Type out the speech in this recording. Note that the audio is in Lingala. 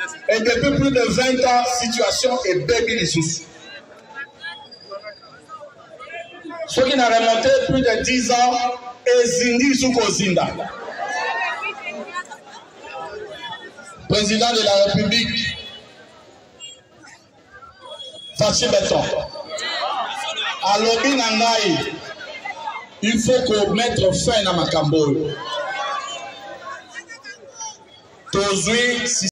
Et depuis plus de 20 ans, situation est baby les sous. Ceux qui n'ont remonté plus de 10 ans, et Zindi Soukozinda. Président de la République, Fachi Beton. À l'Obi Nangaï, il faut qu'on mette fin à Makambo.